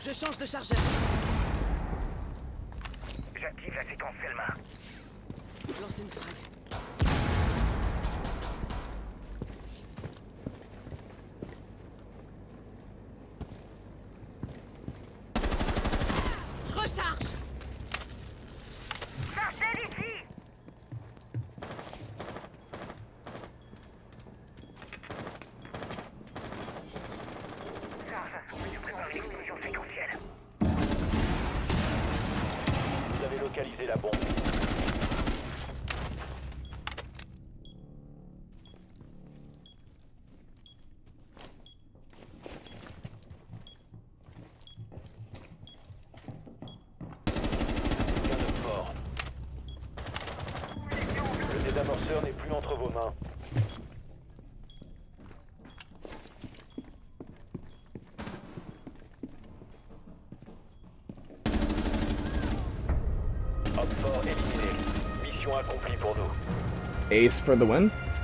Je change de chargeur. J'active la séquence Selma. Je lance une frag. Je recharge. Marcel ici. Prépare l'explosion séquentielle. Vous avez localisé la bombe. Bien de fort. Le désamorceur n'est plus entre vos mains. Hop fort éliminé. Mission accomplie pour nous. Ace for the win.